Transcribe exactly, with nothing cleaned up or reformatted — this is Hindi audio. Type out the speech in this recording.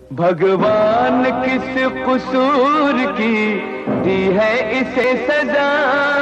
भगवान किस कसूर की दी है इसे सजा।